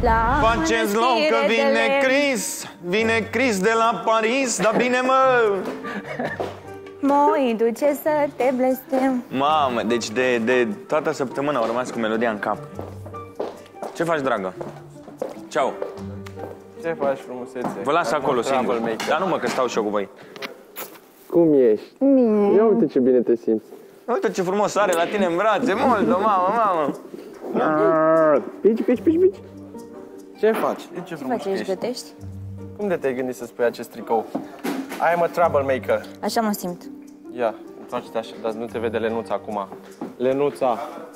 Faceți loc că vine Chris de la Paris, dar bine mă! Moi duce să te blestem. Mamă, deci de toată săptămâna au rămas cu melodia în cap. Ce faci, dragă? Ceau! Ce faci, frumusețe? Vă las acolo singur. Dar nu mă, că stau și eu cu voi. Cum ești? Bine. Ia uite ce bine te simți. Uite ce frumos are la tine în brațe, mult, mamă. Pici. Ce faci? Ce faci, ești gătești? Cum de te-ai gândit să spui acest tricou? I am a troublemaker. Așa mă simt. Ia, întoarce-te așa, dar nu te vede Lenuța acum. Lenuța!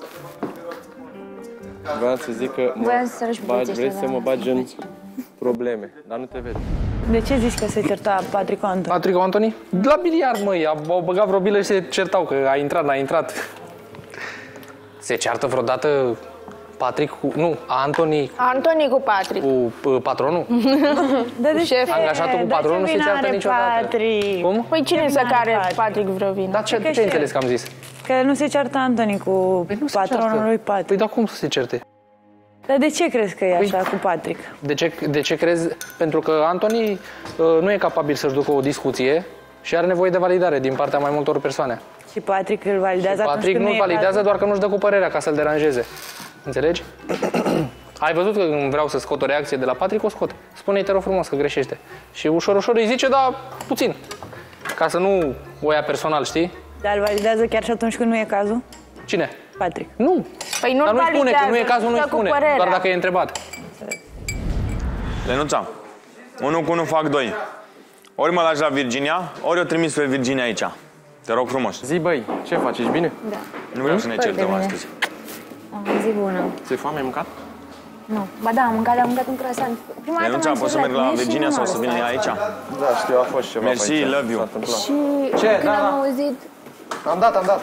Vreau să zic că vrei să mă bagi în probleme, dar nu te vede. De ce zici că se certa Patrick cu Antoni? Patrick cu Antoni? La biliard, măi, au băgat vreo bilă și se certau, că a intrat, n-a intrat. Se ceartă vreodată Patrick cu... Nu, Antoni... Antoni cu Patrick. Cu patronul? Da, de ce? Angajatul cu patronul nu se ceartă niciodată. Patrick? Cum? Păi cine să care Patrick vreo vină? Dar ce ai înțeles că am zis? Că nu se ceartă Antoni cu patronul lui Patrick. Păi dar cum să se certe? Dar de ce crezi că e așa cu Patrick? De ce crezi? Pentru că Antoni nu e capabil să-și ducă o discuție și are nevoie de validare din partea mai multor persoane. Și Patrick îl validează atunci Patrick când nu validează, doar că nu-și dă cu părerea ca să-l deranjeze. Înțelegi? Ai văzut că când vreau să scot o reacție de la Patrick, o scot. Spune-i, te rog frumos, că greșește. Și ușor îi zice, dar puțin. Ca să nu o ia personal, știi? Dar îl validează chiar și atunci când nu e cazul? Cine? Patrick. Nu. Păi nu dar nu spune, că nu e cazul, nu spune. Părerea. Doar dacă e întrebat. Lenuța, 1 cu 1 fac 2. Ori mă lași la Virginia, ori o trimis pe Virginia aici. Te rog frumos. Zi, băi, ce faci, ești bine? Da. Nu vreau să ne certăm astăzi. Zi bună. Ți-e foame, ai mâncat? Nu. Ba da, am mâncat un croissant. Prima dată Lenuța, m-am poți să merg la săturat Virginia și sau nu să m-am vină ea lăsat. aici? Da, știu, a fost ceva Merci, pe aici. love you. S-a întâmplat. Și Ce? când Da. am auzit... Am dat.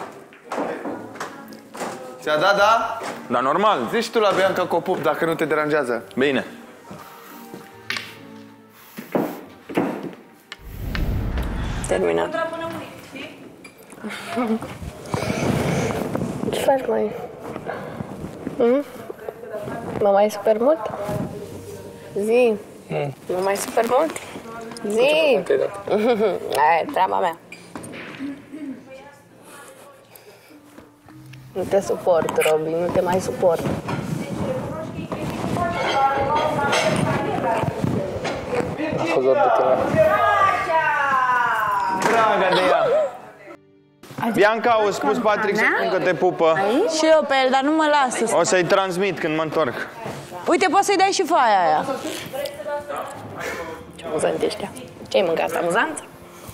Ți-a dat, da? Dar normal. Zici tu la Bianca că o pup dacă nu te deranjează. Bine. Terminat. Ce faci, mai? Mă mai super mult? Zi. Mă mai super mult? Zi. Aia e treaba mea. Nu te suport, Robi, nu te mai suport. A fost doar de tine. Dragă de ea. Bianca, au spus Patrick să spun că te pupă. Și eu pe el, dar nu mă lasă. O să-i transmit când mă întorc. Uite, poți să-i dai și foaia aia. Ce amuzant ăștia. Ce-ai mâncat? Amuzant?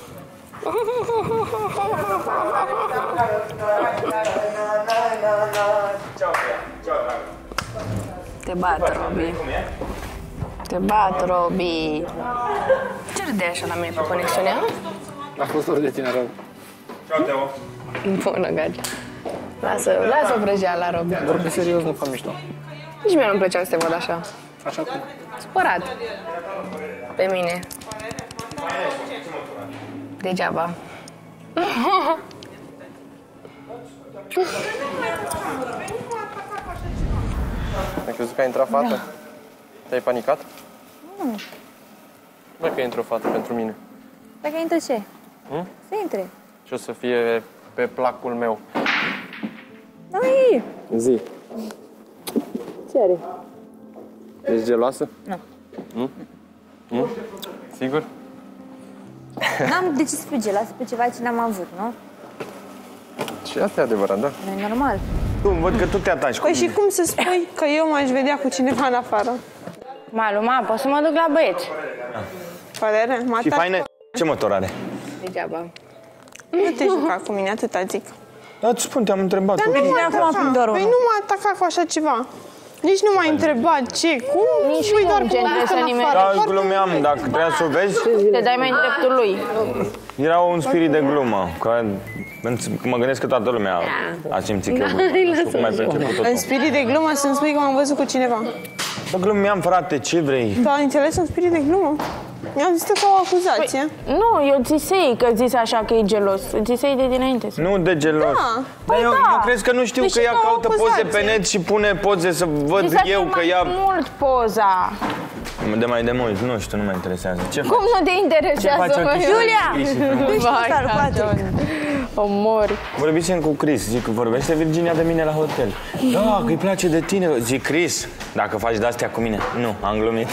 Te bat, Robi. Te bat, Robi. Ce râdeai așa la mine pe conexiunea? A fost doar de tine, rău. Ciao, Teo. Bună, Gaci. Lasă vrăjeala, Robi. Vorbesc serios, nu fac mișto. Nici mie nu-mi plăcea să te văd așa. Așa cum? Supărat. Pe mine. Degeaba. Ai crezut că a intrat fată? Da. Te-ai panicat? Nu. Bă, că intră o fată pentru mine. Dacă intră ce? Să intre. Și o să fie pe placul meu. Ai! Zi. Ce are? Ești geloasă? Nu. Nu? Sigur? N-am de ce să fiu geloasă pe ceva ce n-am avut, nu? Și asta e adevărat, da. Nu e normal. Tu, văd că tu te ataci cu Păi mine. și cum să spui că eu m-aș vedea cu cineva în afară? Maluma, poți să mă duc la băieți. Părere? Mă Și atac. faine, ce motor are? Degeaba. Nu te juca cu mine, atâta zic. Da, îți spun, te-am întrebat. Dar ok. nu mă acum prin doar ataca. Păi unul. nu mă ataca cu așa ceva. Nici nu m-ai întrebat ce, cum, Nici spui nu doar în că mă genere duc să în nimeni. afară. Da, Foarte glumeam, bine. dacă trebuia să o vezi, Te dai mai în dreptul lui. era un spirit de glumă. Că mă gândesc că toată lumea a simțit că nu știu cum ai perceput tot. În spirit de glumă să-mi spui că m-am văzut cu cineva. Bă, glumeam, frate, ce vrei? Tu ai înțeles în spirit de glumă? I-am zis ca o acuzație. Nu, eu țisei că zis așa că e gelos. Țisei de dinainte. Nu de gelos. Da. Dar Păi eu da. crezi că nu știu Deci că ea nu o caută poze pe acuzație. net și pune poze să văd Zis să eu fie că mai ea... mult poza. De mai de mult, nu știu, nu mă interesează. Ce Cum nu te interesează, mă? Julia! Vai, omor. Vorbisem cu Chris, zic, vorbește Virginia de mine la hotel. Da, că îi place de tine. Zic, Chris, dacă faci de-astea cu mine. Nu, am glumit.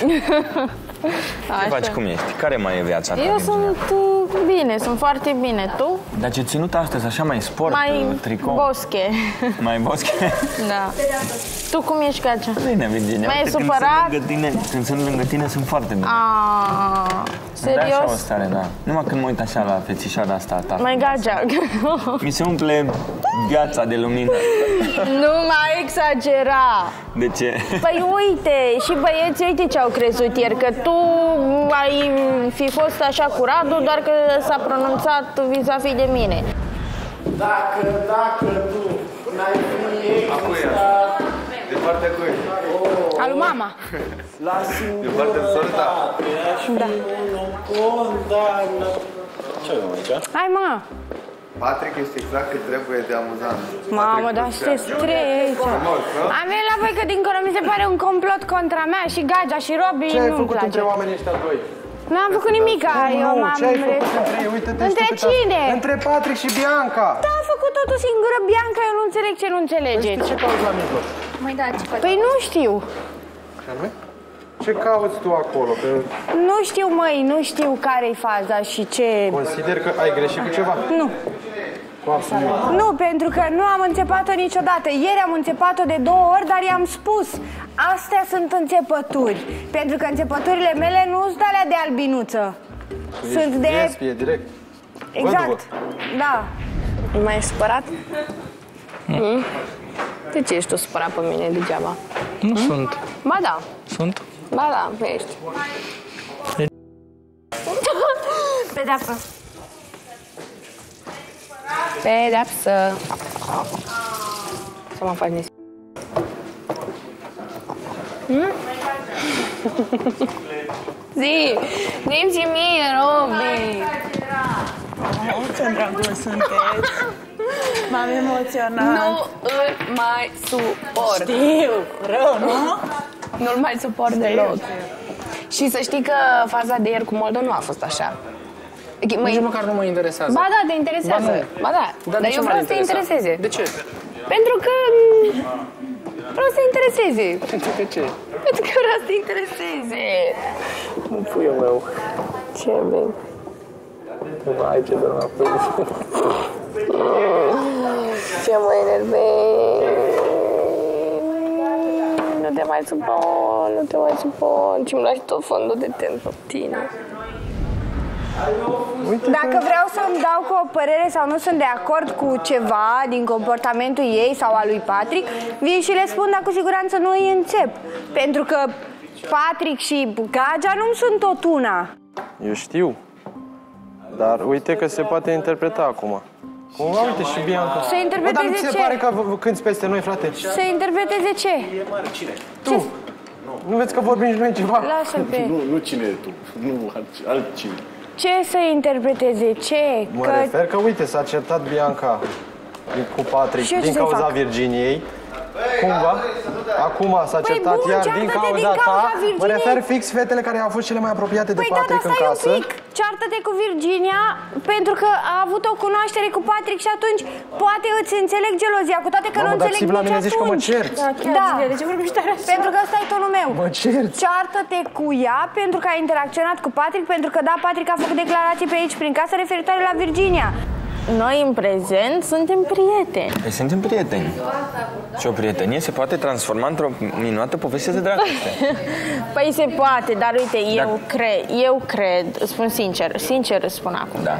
Ce faci, cum ești? Care mai e viața ta, Eu Virginia? sunt bine, sunt foarte bine. Tu? Dar ce ținut astăzi, așa mai sport, Mai tricou? bosche. Mai bosche? Da. Tu cum ești, Cacea? Bine, Virginia. Mai e Uite, supărat? Când sunt lângă tine, sunt foarte bine. Ah, Da, așa o serios? stare, da. Numai când mă uit așa la fețișoara asta a ta. Mai Gagea. Mi se umple viața de lumină. Nu mai exagera. De ce? Păi uite, și băieții, uite ce au crezut ieri, că tu ai fi fost așa cu Radu, doar că s-a pronunțat vis-a-vis de mine. Dacă tu n-ai fi existat De partea cui? Alu mama. la singurătate și nu condamnă. Ce avem aici? Hai, mă. Patrick este exact cât trebuie de amuzant. Mamă, dar sunteți trei aici. Am venit la voi că dincolo mi se pare un complot contra mea și Gagea și Robi Ce ai nu-mi făcut place. între oamenii ăștia doi? N-am făcut nimic, eu Nu, m-am... ce ai făcut între ei? Uite-te Între și tu cât cine? Între Patrick și Bianca. Da, a făcut totul singură Bianca, eu nu înțeleg ce nu înțelegeți. Ce cauți la mijloc? Măi, da, ce faci? Păi nu știu. Ce anume? Ce cauți tu acolo? Că Nu știu, măi, nu știu care-i faza și ce... consider că ai greșit cu ceva? Nu. Cu absolut. Nu, pentru că nu am înțepat-o niciodată. Ieri am înțepat-o de 2 ori, dar i-am spus. Astea sunt înțepături. Pentru că înțepăturile mele nu sunt alea de albinuță. Sunt de... E direct. Exact. Da. Mai ești supărat? De ce ești tu supărat pe mine degeaba? Nu sunt. Ba da, Sunt. ba da, ești. Pedeapsă. Pedeapsă. Să mă faci nis. Zi-mi și mie, Robi. Ce drăguț sunteți. M-am emoționat. Nu îl mai suport. Știu, rău, nu? Nu-l mai suport deloc. Și să știi că faza de ieri cu Moldo nu a fost așa. Nici măcar nu mă interesează. Ba da, te interesează. Ba da, dar de ce eu m-ar vreau să te interesa? intereseze. De ce? Pentru că vreau să te intereseze. De ce? Pentru că vreau să te intereseze. Puiul meu. Ce bine. Vai, ce doar m-a pus. Ce mă enervezi. Nu te mai supun, nu te mai supun. Și-mi lași tot fondul de ten pe tine. Dacă vreau să-mi dau cu o părere sau nu sunt de acord cu ceva din comportamentul ei sau al lui Patrick, vin și le spun, dar cu siguranță nu îi înțep. Pentru că Patrick și Gagea nu sunt tot una. Eu știu. Dar uite că se poate interpreta acum. Cumva, uite și Bianca. Să interpreteze Dar nu ți se ce? pare că cânti peste noi, frate? Să interpreteze ce? Tu. Nu vezi că vorbim și noi ceva? Lasă-l pe... Nu cine e tu, nu altcine. Ce să interpreteze? Ce? Mă refer că, uite, s-a certat Bianca cu Patrick Și eu ce din să-i cauza fac? Virginiei. Cumva. Acum s-a Păi certat bun, iar ceartă-te din din cauza cauza ta. Mă Virginiei. refer fix fetele care au fost cele mai apropiate de Păi da, dar Patrick în stai un casă. pic, ceartă-te cu Virginia pentru că a avut o cunoaștere cu Patrick și atunci poate îți înțeleg gelozia, cu toate că Mamă, nu dar înțeleg ții la nici mine zici că mă atunci. cerți. Da, de ce vorbești tare așa? Pentru că ăsta e tonul meu. Mă cerți. Ceartă-te cu ea pentru că a interacționat cu Patrick, pentru că da, Patrick a făcut declarații pe aici prin casă referitoare la Virginia. Noi în prezent suntem prieteni. Păi suntem prieteni. Și o prietenie se poate transforma într-o minunată poveste de dragoste. Păi se poate, dar uite, eu cred, spun sincer îți spun acum. Da.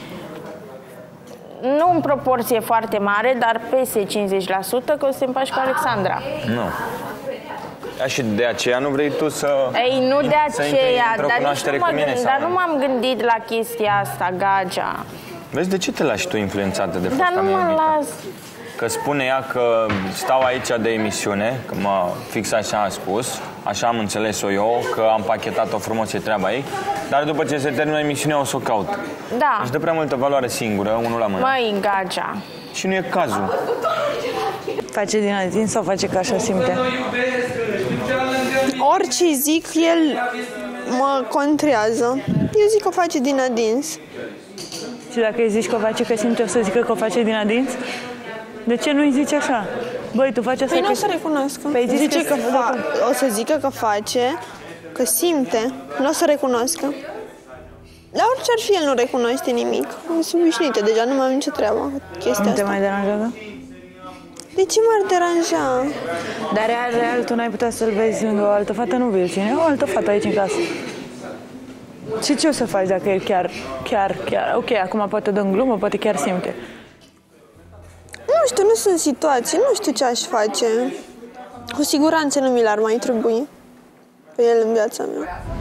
Nu în proporție foarte mare, dar peste 50% că o să te împaci cu Alexandra. Nu. Da, și de aceea nu vrei tu să... Ei, nu de să intri aceea, într-o dar, cunoaștere cu mine, sau dar nu? nu m-am gândit la chestia asta, Gagea. Vezi, de ce te lași tu influențată de Dar fosta nu mea mă iubită? las. Că spune ea că stau aici de emisiune, că fix așa a spus, Așa am înțeles-o eu, că am pachetat-o frumos, e treaba ei. Dar după ce se termină emisiunea o să o caut. Da. Își dă prea multă valoare singură, unul la mână. Măi, Gagea. Și nu e cazul. Face din adins sau face că așa simte? Orice zic, el mă contrează. Eu zic că o face din adins. Și dacă îi zici că o face că simte, o să zică că o face din adins? De ce nu îi zici așa? Băi, tu faci asta Păi că... nu o să recunoască. Păi zice că o să zică că face, că simte. Nu o să recunoască. Dar orice ar fi, el nu recunoaște nimic. Sunt obișnuită, deja nu mai am nicio treabă cu chestia Nu te asta. mai deranjează? De ce m-ar deranja? Dar real, tu n-ai putea să-l vezi lângă o altă fată, nu vei ține o altă fată aici în casă. Și ce o să faci dacă el chiar, ok, acum poate dă în glumă, poate chiar simte. Nu știu, nu sunt situații, nu știu ce aș face. Cu siguranță nu mi l-ar mai trebui pe el în viața mea.